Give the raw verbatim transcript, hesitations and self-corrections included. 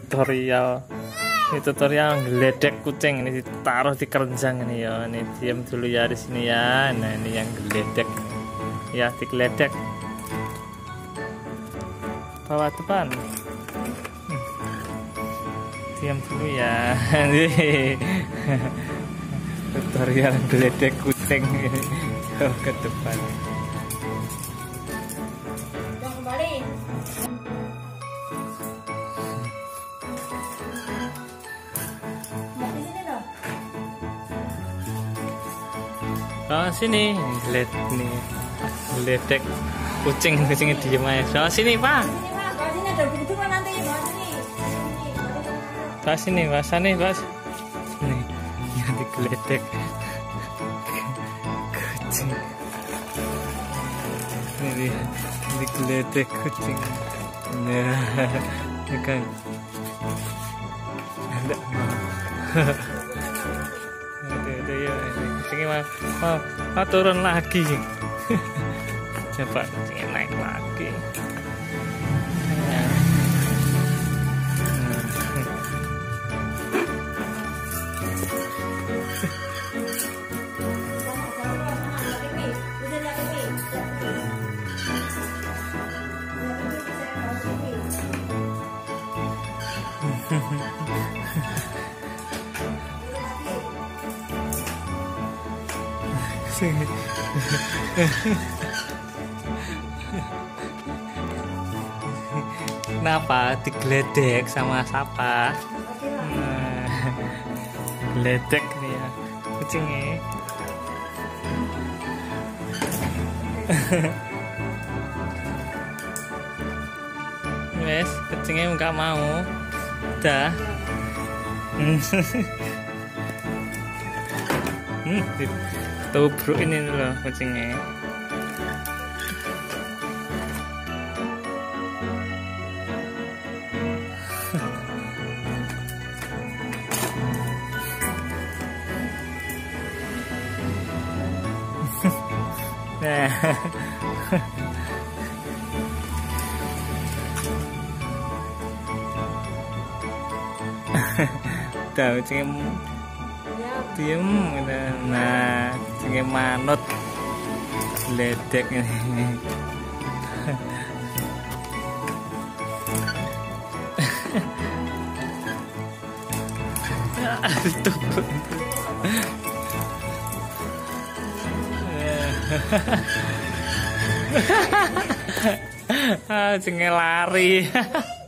tutorial. Ini tutorial geledek kucing, ini ditaruh di keranjang ini ya. Ini diam dulu ya di sini ya. Nah, ini yang geledek. Ya, digeledek. Bawa depan. Hmm. Diam dulu ya. Tutorial geledek kucing ini. Oh, ke depan. Kembali. Oh, sini, lihat nih, geledek kucing, kucingnya diem aja. Oh, sini pak. Sini pak, kalau sini ada buku pak nanti bawa sini. Pak sini, pak sini, pak. Nih, yang digeledek kucing. Ini dia, digeledek kucing. Nah, ini kan. Ada mau. Ada ya, kucingnya mau, mau, mau turun lagi. Coba kucingnya naik lagi. Kenapa digeledek sama siapa? Nah, geledek nih ya kucingnya. Wes, kucingnya nggak mau. Dah. Hmm, tubruk ini loh kucingnya. Nah. Tuh, kucingnya diem, nah, kucingnya manut, geledek ini. Itu. Ah, kucingnya lari.